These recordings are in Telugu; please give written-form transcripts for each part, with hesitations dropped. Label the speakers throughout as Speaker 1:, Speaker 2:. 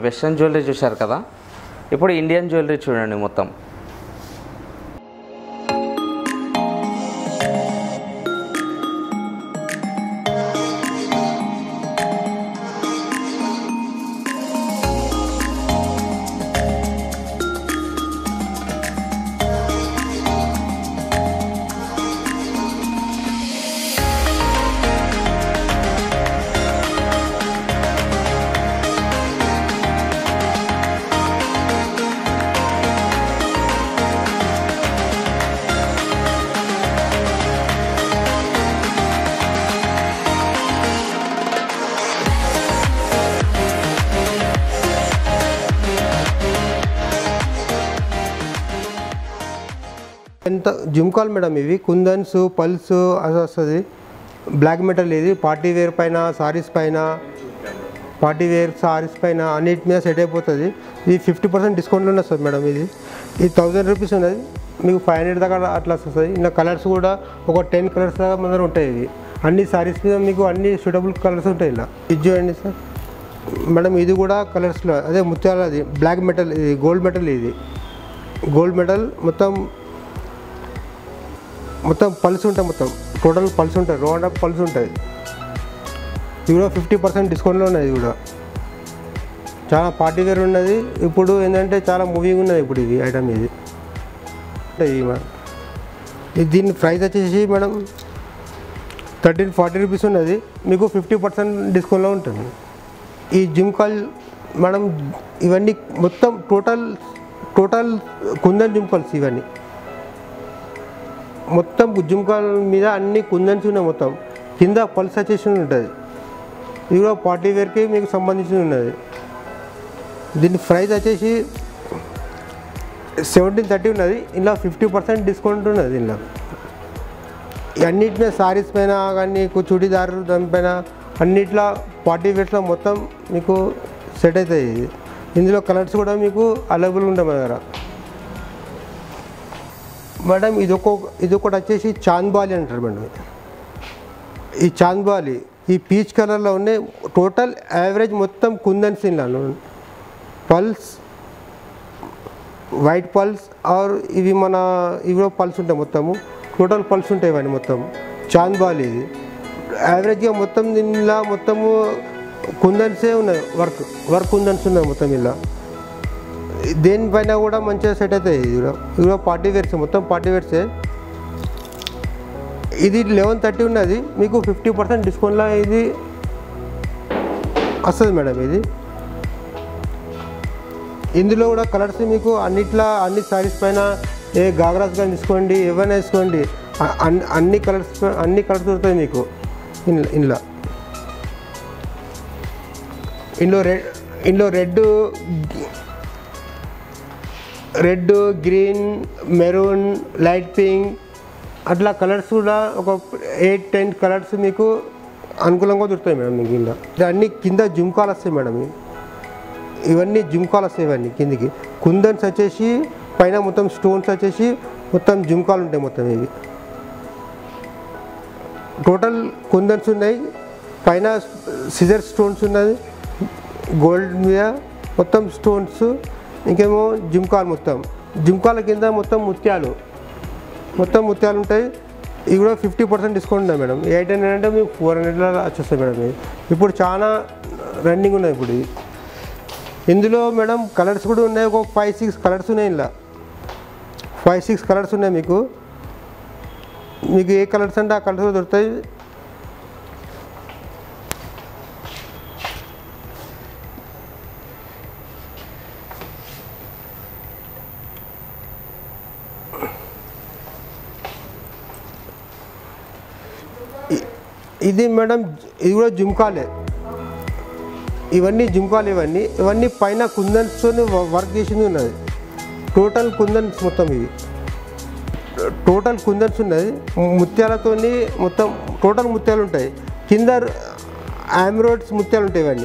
Speaker 1: వెస్ట్రన్ జ్యువెలరీ చూశారు కదా, ఇప్పుడు ఇండియన్ జ్యువెలరీ చూడండి మొత్తం.
Speaker 2: ఎంత జుమ్కాల్ మేడం, ఇవి కుందన్స్ పల్స్ అది వస్తుంది. బ్లాక్ మెటల్ ఇది పార్టీ వేర్ పైన సారీస్ పైన, పార్టీ వేర్ సారీస్ పైన అన్నిటి మీద సెట్ అయిపోతుంది. ఇది 50% డిస్కౌంట్లో వస్తుంది మేడం. ఇది 1000 రూపీస్ ఉన్నది, మీకు 500 దాకా అట్లా వస్తుంది. ఇంకా కలర్స్ కూడా ఒక 10 కలర్స్ దాకా మన ఉంటాయి. ఇవి అన్ని సారీస్ మీద మీకు అన్ని సూటబుల్ కలర్స్ ఉంటాయి. ఇలా ఇది చూడండి సార్ మేడం, ఇది కూడా కలర్స్లో అదే ముత్యాల, అది బ్లాక్ మెటల్, ఇది గోల్డ్ మెటల్, ఇది గోల్డ్ మెటల్ మొత్తం పల్స్ ఉంటాయి, మొత్తం టోటల్ పల్స్ ఉంటాయి, రౌండ్ అప్ పల్స్ ఉంటుంది. ఇది కూడా 50% డిస్కౌంట్లో ఉన్నది. ఇది కూడా చాలా పార్టీ వేర్ ఉన్నది. ఇప్పుడు ఏంటంటే చాలా మూవింగ్ ఉన్నది ఇప్పుడు ఇది ఐటమ్. ఇది దీని ప్రైస్ వచ్చేసి మేడం 1340 రూపీస్ ఉన్నది, మీకు 50% డిస్కౌంట్లో ఉంటుంది. ఈ జుమ్కాల్ మేడం, ఇవన్నీ మొత్తం టోటల్ కుందన్ జుమ్కాల్స్. ఇవన్నీ మొత్తం జుమ్కాల్ మీద అన్ని కుందన్స్ ఉన్నాయి. మొత్తం కింద పల్స్ వచ్చేసి ఉంటుంది. ఇది కూడా పార్టీ వేర్కి మీకు సంబంధించి ఉన్నది. దీని ప్రైస్ వచ్చేసి 1730 ఉన్నది. ఇలా 50% డిస్కౌంట్ ఉన్నది. ఇలా అన్నిటి మీద సారీస్ పైన కానీ చుడీదార్ దానిపైన అన్నిట్లో పార్టీ వేర్స్లో మొత్తం మీకు సెట్ అవుతాయి. ఇందులో కలర్స్ కూడా మీకు అవైలబుల్ ఉంటాయి మన దగ్గర మేడం. ఇదొకటి వచ్చేసి చాంద్బాలి అంటారు మేడం. ఈ చాంద్బాలి ఈ పీచ్ కలర్లో ఉన్నాయి. టోటల్ యావరేజ్ మొత్తం కుందన్స్ ఇలా పల్స్, వైట్ పల్స్ ఆర్ ఇవి ఇవి పల్స్ ఉంటాయి. మొత్తము టోటల్ పల్స్ ఉంటాయి. ఇవన్నీ మొత్తం చాంద్బాలి. ఇది యావరేజ్గా మొత్తం దీనిలో మొత్తము కుందన్సే ఉన్నాయి. వర్క్ కుందన్స్ ఉన్నాయి మొత్తం. ఇలా దేనిపైన కూడా మంచిగా సెట్ అవుతాయి. ఇది కూడా పార్టీ వేర్స్, మొత్తం పార్టీ వేర్సే. ఇది 1130 ఉన్నది, మీకు 50% డిస్కౌంట్లో ఇది వస్తుంది మేడం. ఇది ఇందులో కూడా కలర్స్ మీకు అన్ని సారీస్ పైన ఏ గాగ్రాస్ కానీ తీసుకోండి, ఏవైనా వేసుకోండి, అన్ని కలర్స్ దొరుకుతాయి మీకు. ఇందులో red, green, maroon, light pink అట్లా కలర్స్ కూడా ఒక 8-10 కలర్స్ మీకు అనుకూలంగా దొరుకుతాయి మేడం. మీకు ఇలా అన్ని కింద జుమ్కాలు వస్తాయి మేడం. ఇవన్నీ జుమ్కాలు వస్తాయి. ఇవన్నీ కిందికి కుందన్స్ వచ్చేసి పైన మొత్తం స్టోన్స్ వచ్చేసి మొత్తం జుమ్కాలు ఉంటాయి. మొత్తం ఇవి టోటల్ కుందన్స్ ఉన్నాయి. పైన సిజర్ స్టోన్స్ ఉన్నది గోల్డ్ మీద మొత్తం స్టోన్స్. ఇంకేమో జుమ్కాలు, మొత్తం జుమ్కాల కింద మొత్తం ముత్యాలు ఉంటాయి. ఇవి కూడా 50% డిస్కౌంట్ ఉన్నాయి మేడం. 800 అంటే మీకు 400 వచ్చేస్తాయి మేడం. ఇప్పుడు చాలా రన్నింగ్ ఉన్నాయి ఇప్పుడు. ఇందులో మేడం కలర్స్ కూడా ఉన్నాయి. ఒక 5-6 కలర్స్ ఉన్నాయి. ఇలా 5-6 కలర్స్ ఉన్నాయి. మీకు ఏ కలర్స్ అంటే ఆ కలర్స్ దొరుకుతాయి. ఇది మేడం, ఇది కూడా జుమ్కాలే. ఇవన్నీ జుమ్కాలు. ఇవన్నీ పైన కుందన్స్తో వర్క్ చేసింది ఉన్నది. టోటల్ కుందన్స్ మొత్తం. ఇవి టోటల్ కుందన్స్ ఉన్నది. ముత్యాలతో మొత్తం టోటల్ ముత్యాలు ఉంటాయి. కింద ఆమ్రోడ్స్ ముత్యాలు ఉంటాయి. ఇవన్నీ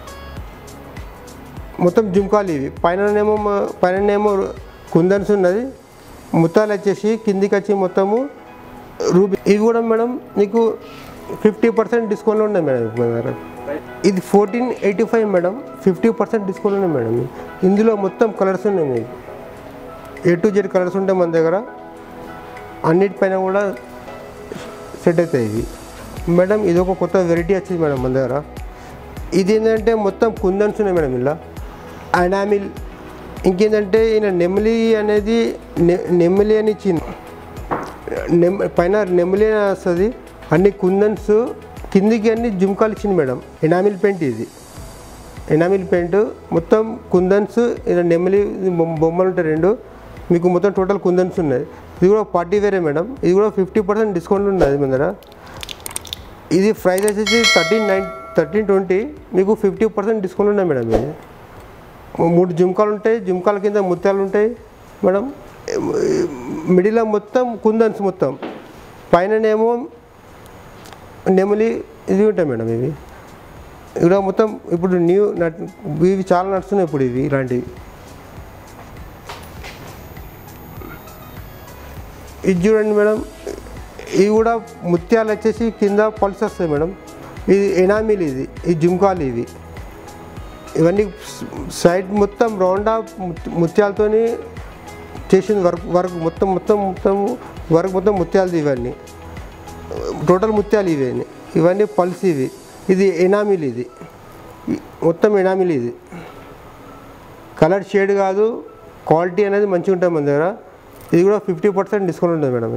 Speaker 2: మొత్తం జుమ్కాలు. ఇవి పైననేమో కుందన్స్ ఉన్నది. ముత్యాలు వచ్చేసి కిందికి వచ్చి మొత్తము రూబీ. ఇవి కూడా మేడం మీకు 50% డిస్కౌంట్లో ఉన్నాయి మేడం మన దగ్గర. ఇది 1485 మేడం, 50% డిస్కౌంట్ ఉన్నాయి మేడం. ఇందులో మొత్తం కలర్స్ ఉన్నాయి మీకు, A to Z కలర్స్ ఉంటాయి మన దగ్గర, అన్నిటిపైన కూడా సెట్ అవుతాయి ఇవి మేడం. ఇది ఒక కొత్త వెరైటీ వచ్చింది మేడం మన దగ్గర. ఇది ఏంటంటే మొత్తం కుందన్స్ ఉన్నాయి మేడం, ఇలా ఎనామిల్. ఇంకేంటంటే ఈయన నెమిలి అనేది నెమిలి అని ఇచ్చింది, పైన నెమిలి అని వస్తుంది, అన్ని కుందన్స్, కిందికి అన్ని జుమ్కాలు ఇచ్చింది మేడం. ఎనామిల్ పెయింట్ ఇది, ఎనామిల్ పెయింట్ మొత్తం కుందన్స్, ఇలా నెమిలి బొమ్మలు ఉంటాయి రెండు, మీకు మొత్తం టోటల్ కుందన్స్ ఉన్నాయి. ఇది కూడా పార్టీ వేరే మేడం, ఇది కూడా 50% డిస్కౌంట్ ఉన్నది మన దగ్గర. ఇది ప్రైస్ వచ్చేసి 1320, మీకు 50% డిస్కౌంట్ ఉన్నాయి మేడం. ఇది 3 జుమ్కాలు ఉంటాయి, జుమ్కాల కింద ముత్యాలు ఉంటాయి మేడం. మిడిల్లో మొత్తం కుందన్స్, మొత్తం పైననేమో నెమలి ఇది ఉంటాయి మేడం. ఇవి ఇక్కడ మొత్తం ఇప్పుడు న్యూ ఇవి చాలా నడుస్తున్నాయి ఇప్పుడు ఇవి ఇలాంటివి. ఇది చూడండి మేడం, ఇవి కూడా ముత్యాలు వచ్చేసి కింద పల్స్ వస్తాయి మేడం. ఇది ఎనామిల్, ఇది జుమ్కాలు ఇవి. ఇవన్నీ సైడ్ మొత్తం రౌండ్ ఆఫ్ ముత్యాలతో చేసింది వర్క్ మొత్తం వర్క్ మొత్తం ముత్యాలది. ఇవన్నీ టోటల్ ముత్యాలు ఇవన్నీ పల్స్ ఇవి. ఇది ఎనామిల్, ఇది మొత్తం ఎనామిల్. ఇది కలర్ షేడ్ కాదు, క్వాలిటీ అనేది మంచిగా ఉంటుంది మన దగ్గర. ఇది కూడా 50% డిస్కౌంట్ ఉంటుంది మేడం.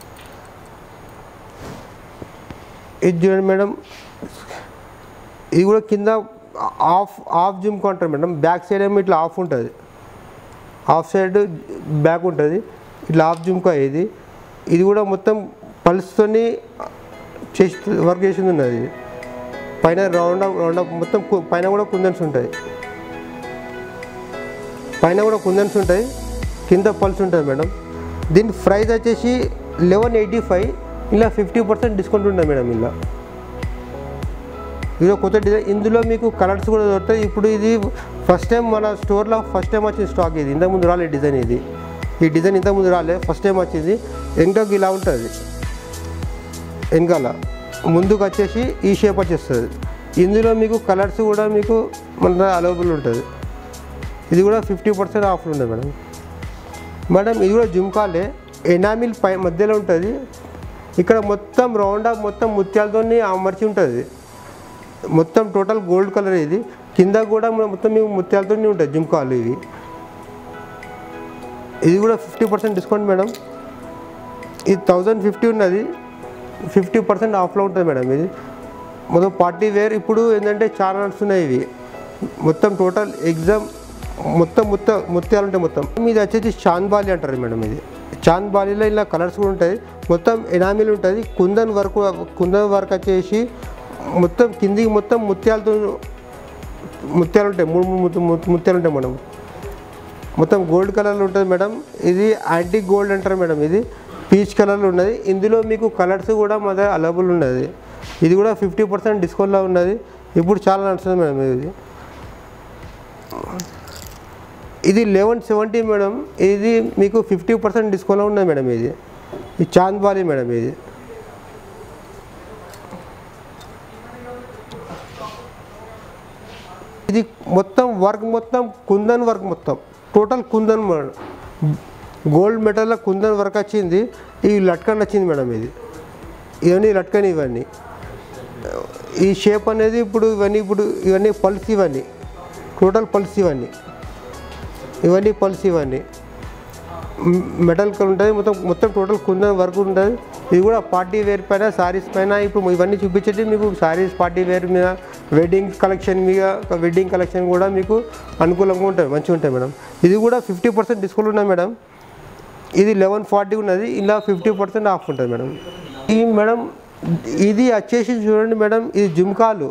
Speaker 2: ఇది చూడండి మేడం, ఇది కూడా కింద ఆఫ్ జుమ్కా ఉంటుంది మేడం. బ్యాక్ సైడ్ ఏమో ఇట్లా ఆఫ్ ఉంటుంది, ఆఫ్ సైడ్ బ్యాక్ ఉంటుంది, ఇట్లా ఆఫ్ జుమ్కా. ఇది కూడా మొత్తం పల్స్తోని చేసి వర్క్ చేసింది ఉన్నది. పైన రౌండ్ అప్ మొత్తం పైన కూడా కుందన్స్ ఉంటాయి, కింద పల్స్ ఉంటుంది మేడం. దీని ప్రైస్ వచ్చేసి 1185, ఇలా 50% డిస్కౌంట్ ఉంటుంది మేడం. ఇలా ఇది కొత్త డిజైన్, ఇందులో మీకు కలర్స్ కూడా దొరుకుతాయి. ఇప్పుడు ఇది ఫస్ట్ టైం మన స్టోర్లో వచ్చిన స్టాక్. ఇది ఇంతకుముందు రాలే డిజైన్, ఈ డిజైన్ ఇంతకుముందు రాలే, ఫస్ట్ టైం వచ్చింది. వెనకకి ఇలా ఉంటుంది, వెనకాల ముందుకు వచ్చేసి ఈ షేప్ వచ్చేస్తుంది. ఇందులో మీకు కలర్స్ కూడా మీకు మన అవైలబుల్ ఉంటుంది. ఇది కూడా 50% ఆఫర్ ఉంది మేడం. ఇది కూడా జుమ్కాలే, ఎనామిల్ మధ్యలో ఉంటుంది. ఇక్కడ మొత్తం రౌండ్ ఆఫ్ మొత్తం ముత్యాలతో అమర్చి ఉంటుంది, మొత్తం టోటల్ గోల్డ్ కలర్. ఇది కింద కూడా మొత్తం మీకు ముత్యాలతో ఉంటాయి జుమ్కాలు ఇవి. ఇది కూడా 50% డిస్కౌంట్ మేడం. ఇది 1050 ఉన్నది, 50% ఆఫ్లో ఉంటుంది మేడం. ఇది మొత్తం పార్టీ వేర్. ఇప్పుడు ఏంటంటే చాలా నడుస్తున్నాయి ఇవి, మొత్తం టోటల్ ఎగ్జామ్ మొత్తం ముత్యాలు ఉంటాయి మొత్తం. ఇది వచ్చేసి చాంద్బాలి అంటారు మేడం. ఇది చాంద్బాలిలో ఇలా కలర్స్ కూడా ఉంటాయి, మొత్తం ఎనామిల్ ఉంటుంది. కుందన్ వర్క్ వచ్చేసి మొత్తం కిందికి మొత్తం ముత్యాలు ఉంటాయి, 3 ముత్యాలు ఉంటాయి మేడం. మొత్తం గోల్డ్ కలర్లో ఉంటుంది మేడం. ఇది యాంటిక్ గోల్డ్ అంటారు మేడం. ఇది పీచ్ కలర్లో ఉన్నది. ఇందులో మీకు కలర్స్ కూడా మన దగ్గర అవైలబుల్ ఉన్నది. ఇది కూడా 50% డిస్కౌంట్లో ఉన్నది. ఇప్పుడు చాలా నడుస్తుంది మేడం. ఇది 1170 మేడం. ఇది మీకు 50% డిస్కౌంట్లో ఉన్నది మేడం. ఇది చాంద్బాలి మేడం. ఇది మొత్తం వర్క్, మొత్తం కుందన్ వర్క్, మొత్తం టోటల్ కుందన్ మేడం. గోల్డ్ మెటల్లో కుందన్ వర్క్ వచ్చింది. ఈ లట్కన్ వచ్చింది మేడం. ఇవన్నీ లట్కన్, ఇవన్నీ ఈ షేప్ అనేది ఇప్పుడు ఇవన్నీ పల్స్, ఇవన్నీ టోటల్ పల్స్, ఇవన్నీ పల్స్, ఇవన్నీ మెటల్ ఉంటుంది. మొత్తం టోటల్ కుందన్ వర్క్ ఉంటుంది. ఇది కూడా పార్టీ వేర్ పైన, సారీస్ పైన. ఇప్పుడు ఇవన్నీ చూపించేది మీకు సారీస్, పార్టీ వేర్ మీద, వెడ్డింగ్ కలెక్షన్ కూడా మీకు అనుకూలంగా ఉంటుంది, మంచిగా ఉంటాయి మేడం. ఇది కూడా 50% డిస్కౌంట్ ఉన్నాయి మేడం. ఇది 1140 ఉన్నది, ఇలా 50% ఆఫ్ ఉంటుంది మేడం. ఇది వచ్చేసి చూడండి మేడం, ఇది జుమ్కాలు.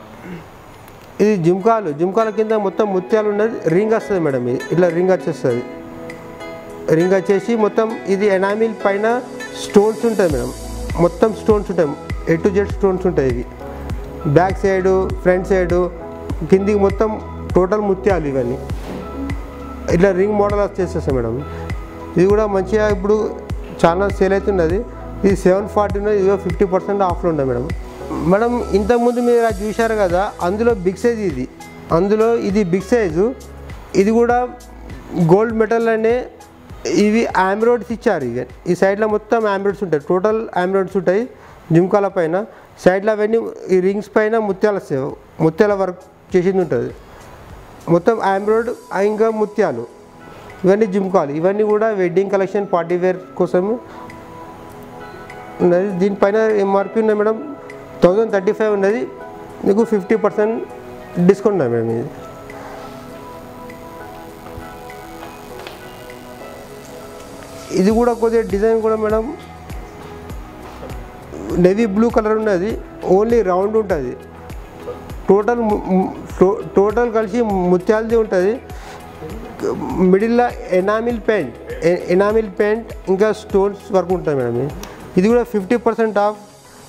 Speaker 2: జుమ్కాల కింద మొత్తం ముత్యాలు ఉన్నది. రింగ్ వస్తుంది మేడం. ఇది ఇట్లా రింగ్ వచ్చేస్తుంది. రింగ్ వచ్చేసి మొత్తం ఇది ఎనామిల్ పైన స్టోన్స్ ఉంటాయి మేడం. మొత్తం స్టోన్స్ ఉంటాయి, A to Z స్టోన్స్ ఉంటాయి. ఇవి బ్యాక్ సైడు, ఫ్రంట్ సైడు, కిందికి మొత్తం టోటల్ ముత్యాలు. ఇవన్నీ ఇట్లా రింగ్ మోడల్ వచ్చేసేస్తాయి మేడం. ఇది కూడా మంచిగా ఇప్పుడు చాలా సేల్ అవుతున్నది. ఇది 740 ఉన్నది. ఇది 50% ఆఫ్లో ఉంది మేడం. మేడం ఇంతకుముందు మీరు అది చూశారు కదా, అందులో బిగ్ సైజ్ ఇది, అందులో ఇది బిగ్ సైజు, ఇది కూడా గోల్డ్ మెటల్ అనే ఇవి ఆమ్రోడ్స్ ఇచ్చారు. ఇవి ఈ సైడ్లో మొత్తం ఆమ్రోడ్స్ ఉంటాయి, టోటల్ ఆమ్రోడ్స్ ఉంటాయి జుమ్కాల పైన. సైడ్లో అవన్నీ ఈ రింగ్స్ పైన ముత్యాలు వస్తాయి, ముత్యాల వర్క్ చేసింది ఉంటుంది మొత్తం ఆమ్రోడ్, ఇంకా ముత్యాలు. ఇవన్నీ జుమ్కాలు, ఇవన్నీ కూడా వెడ్డింగ్ కలెక్షన్ పార్టీ వేర్ కోసం ఉన్నది. దీనిపైన ఎంఆర్పి ఉన్నది మేడం 1035 ఉన్నది, మీకు 50% డిస్కౌంట్ ఉన్నది మేడం. ఇది ఇది కూడా కొద్దిగా డిజైన్ కూడా మేడం నేవీ బ్లూ కలర్ ఉన్నది, ఓన్లీ రౌండ్ ఉంటుంది. టోటల్ కలిసి ముత్యాలది ఉంటుంది. మిడిల్లో ఎనామిల్ పెయింట్ ఇంకా స్టోన్స్ వర్క్ ఉంటుంది మేడం. ఇది కూడా 50% ఆఫ్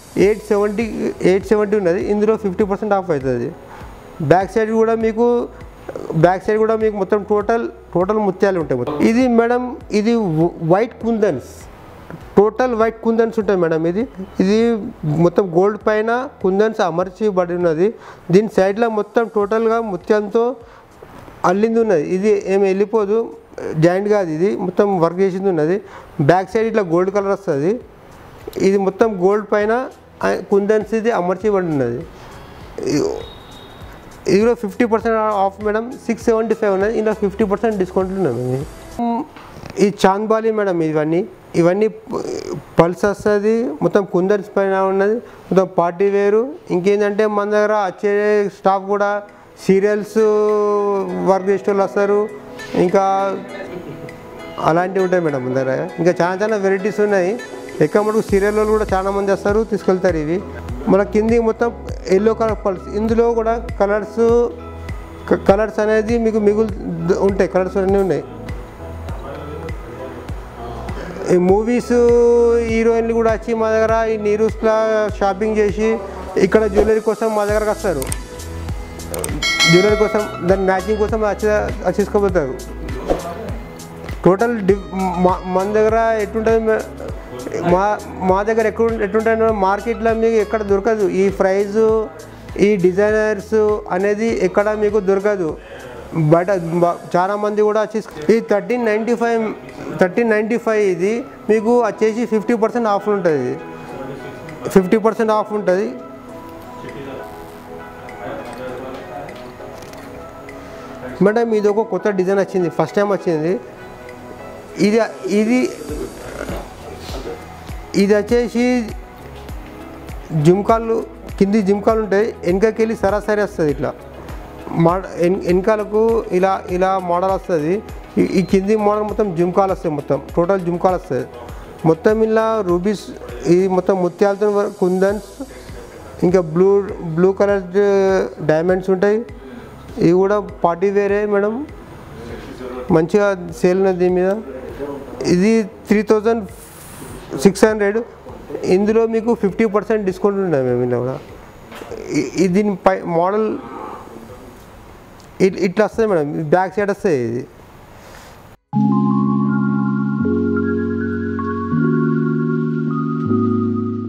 Speaker 2: 870 ఉన్నది, ఇందులో 50% ఆఫ్ అవుతుంది. బ్యాక్ సైడ్ కూడా మీకు మొత్తం టోటల్ ముత్యాలు ఉంటాయి మొత్తం. ఇది మేడం ఇది white kundans, total white kundans ఉంటాయి మేడం. ఇది మొత్తం గోల్డ్ పైన కుందన్స్ అమర్చబడి ఉన్నది. దీని సైడ్లో మొత్తం టోటల్గా ముత్యంతో అల్లింది ఉన్నది. ఇది ఏమి వెళ్ళిపోదు, జాయింట్ కాదు, ఇది మొత్తం వర్క్ చేసింది ఉన్నది. బ్యాక్ సైడ్ ఇట్లా గోల్డ్ కలర్ వస్తుంది. ఇది మొత్తం గోల్డ్ పైన కుందన్స్ ఇది అమర్చబడి ఉన్నది. ఇది కూడా 50% ఆఫ్ మేడం, 675 ఉన్నది, ఇందులో 50% డిస్కౌంట్లు ఉన్నది. ఈ చాంద్బాలి మేడం, ఇవన్నీ పల్స్ వస్తుంది, మొత్తం కుందన్స్ పైన ఉన్నది, మొత్తం పార్టీ వేరు. ఇంకేంటంటే మన దగ్గర వచ్చే స్టాఫ్ కూడా సీరియల్స్ వర్క్ చేసే వాళ్ళు వస్తారు, ఇంకా అలాంటివి ఉంటాయి మేడం మన దగ్గర. ఇంకా చాలా వెరైటీస్ ఉన్నాయి. ఎక్కువ మటుకు సీరియల్ వాళ్ళు కూడా చాలా మంది వస్తారు, తీసుకెళ్తారు. ఇవి మన కింది మొత్తం ఎల్లో కలర్ పల్స్, ఇందులో కూడా కలర్స్ అనేది మీకు ఉంటాయి, కలర్స్ అన్నీ ఉన్నాయి. ఈ మూవీస్ హీరోయిన్లు కూడా వచ్చి మా దగ్గర ఈ నీరూస్లో షాపింగ్ చేసి ఇక్కడ జ్యువెలరీ కోసం మా దగ్గరకు వస్తారు. జ్యువెలరీ కోసం దాని మ్యాచింగ్ కోసం తీసుకోపోతారు. టోటల్ మన దగ్గర ఎట్టుంటుంది, మా దగ్గర ఎట్టుంటుంది మార్కెట్లో మీకు ఎక్కడ దొరకదు. ఈ ప్రైజు ఈ డిజైనర్స్ అనేది ఎక్కడ మీకు దొరకదు. బయట చాలామంది కూడా వచ్చి ఈ 1395 ఇది మీకు వచ్చేసి 50% ఆఫ్ ఉంటుంది. 50% ఆఫ్ ఉంటుంది. మేడం ఇది ఒక కొత్త డిజైన్ వచ్చింది, ఫస్ట్ టైం వచ్చింది. ఇది వచ్చేసి జుమ్కాలు, కింది జుమ్కాలు ఉంటాయి, వెనకకెళ్ళి సరాసరి వస్తుంది. ఇట్లా వెనకాలకు ఇలా మోడల్ వస్తుంది. ఈ కింది మోడల్ మొత్తం జుమ్కాలు వస్తాయి, మొత్తం టోటల్ జుమ్కాలు వస్తుంది. మొత్తం ఇలా రూబీస్, ఇది మొత్తం ముత్యాలతో కుందన్స్, ఇంకా బ్లూ కలర్ డైమండ్స్ ఉంటాయి. ఇవి కూడా పార్టీ వేరే మేడం, మంచిగా సేల్ ఉన్నది దీని మీద. ఇది 3600, ఇందులో మీకు 50% డిస్కౌంట్ ఉన్నాయి మేము. ఇలా కూడా దీని మోడల్ ఇట్లా వస్తుంది మేడం, బ్యాక్ సైడ్ వస్తాయి. ఇది